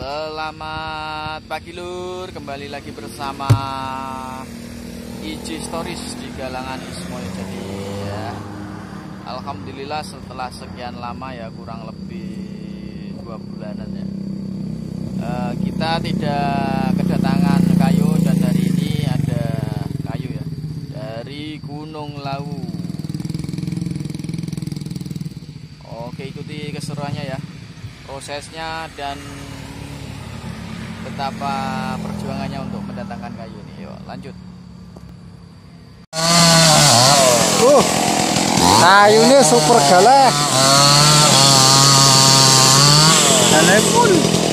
Selamat pagi lur, kembali lagi bersama IJ Stories di Galangan Ismoil. Jadi ya, alhamdulillah setelah sekian lama ya, kurang lebih 2 bulanan ya, kita tidak kedatangan kayu, dan hari ini ada kayu ya dari Gunung Lawu. Oke, ikuti keseruannya ya, prosesnya dan betapa perjuangannya untuk mendatangkan kayu ini. Yuk lanjut. Kayunya super galak. Galak pun.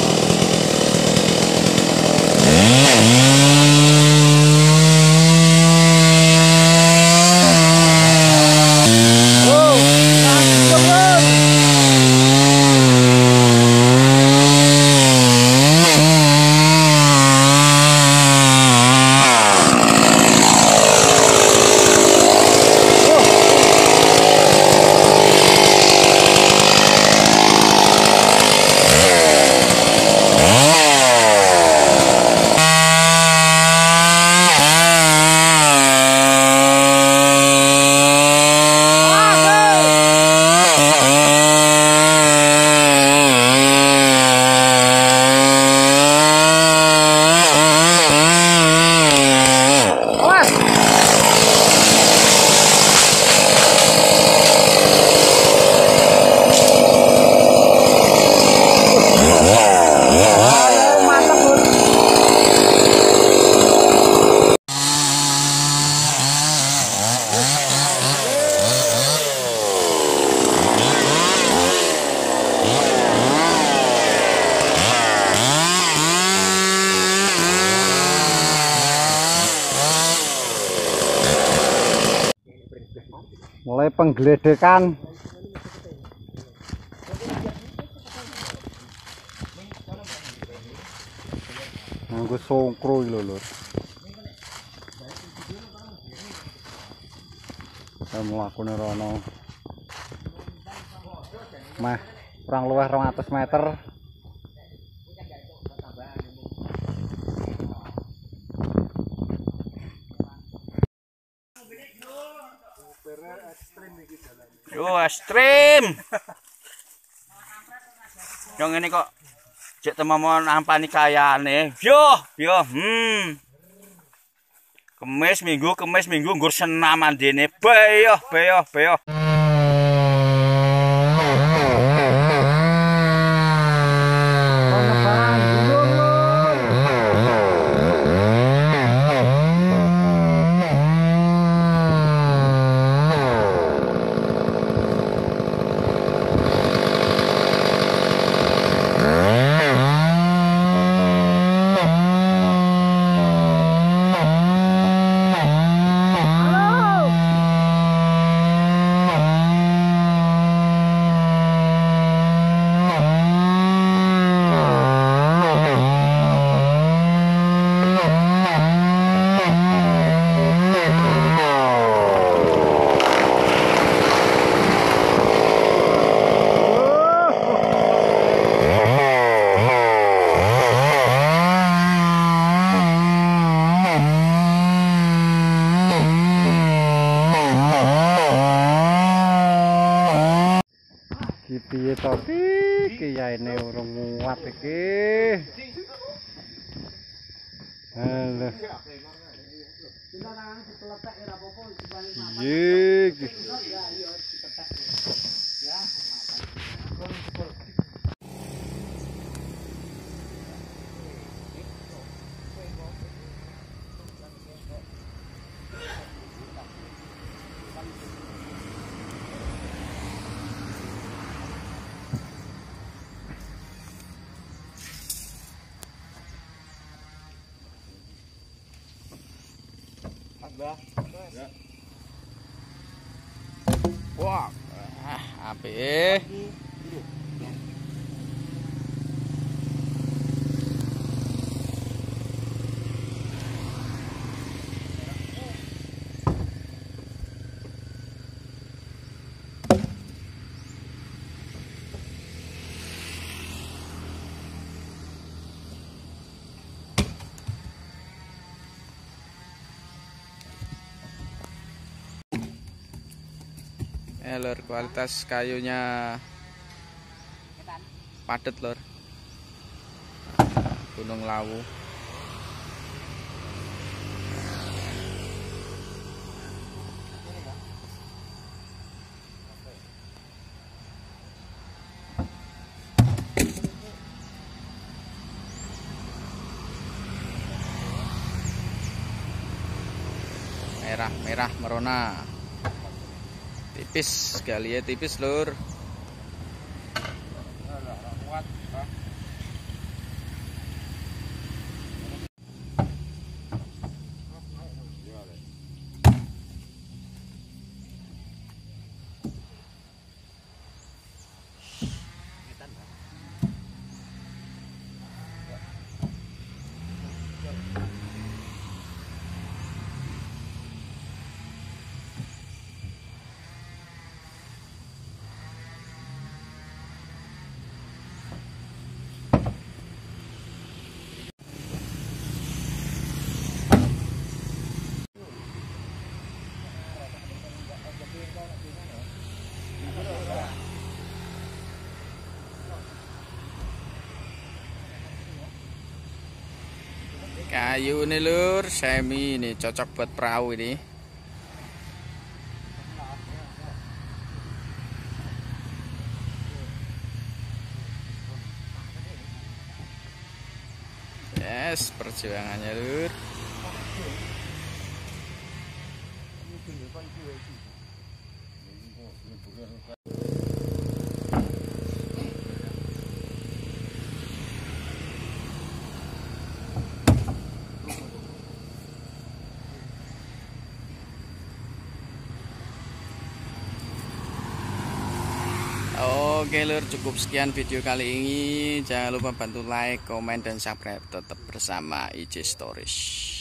Mulai penggeledekan. Nganggo songkro iki lho, Lur. Saya mlakune rono. Meh kurang luwih 200 meter. Yo ekstrim. Yang ini kok cek temamon ampani kayane. Yo. Kemis minggu nggur senam andene. Beyo. Piye to iki yaene urung muat iki. Halo. Iki. Wah, apik. Lur, kualitas kayunya padat lur. Gunung Lawu. Merah merona. Tipis, galinya tipis lur. Kayu ini lur, semi ini cocok buat perahu ini. Yes, perjuangannya lur. Oke lur, cukup sekian video kali ini. Jangan lupa bantu like, komen, dan subscribe. Tetap bersama IJ Stories.